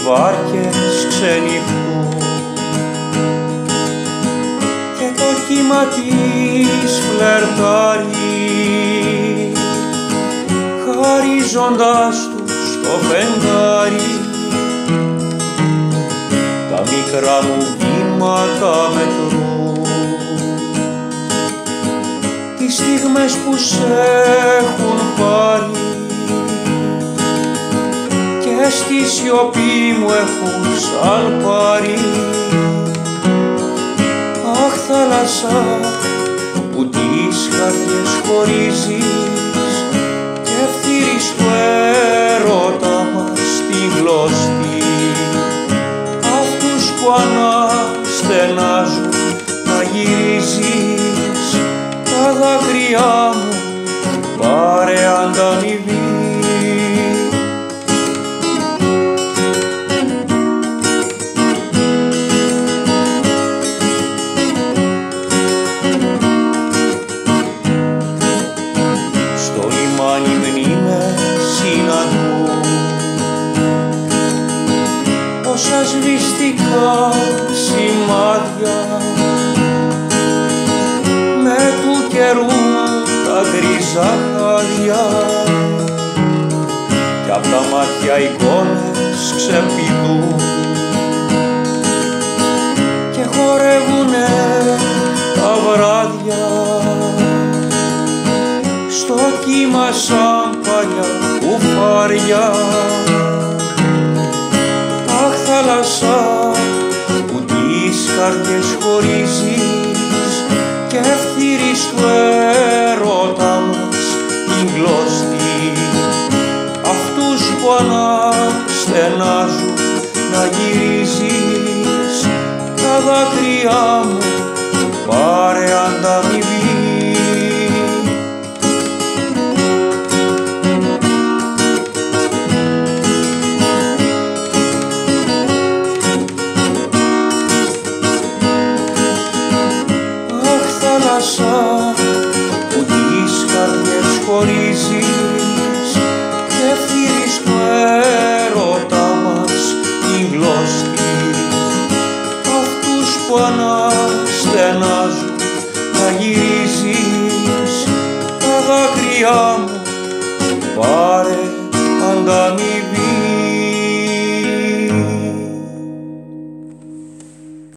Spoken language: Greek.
βάρκες ξενυχτούν και το κύμα της φλερτάρει χαρίζοντας τους το φεγγάρι. Τα μικρά μου βήματα μετρούν τις στιγμές που σ' έχουν πάρει και στη σιωπή μου έχουν σαλπάρει. Αχ θάλασσα που τις καρδιές χωρίζεις και ευθύρεις του έρωτα μας τη γλωστή, αυτούς που αναστενάζουν να γυρίζεις, τα δάκρυά μου πάρε ανταμοιβή. Στο λιμάνι μνήμες συναντούν όσα σβηστικά σημάδια με του καιρού τα γκρίζα χάδια κι απ' τα μάτια εικόνες ξεπηδούν και χορεύουνε τα βράδια στο κύμα σαν παλιά κουφάρια. Αχ θάλασσα που τις καρδιές χωρίζεις και ευθύρεις του έρωτα μας την γλωστή, αυτούς που αναστενάζουν να γυρίζεις, τα δάκρυά μου πάρε ανταμοιβή. Που τις καρδιές χωρίζεις και ευθύρεις του έρωτα μας την γλωστή, αυτούς που αναστενάζουν να γυρίζεις, τα δάκρυά μου πάρε ανταμοιβή.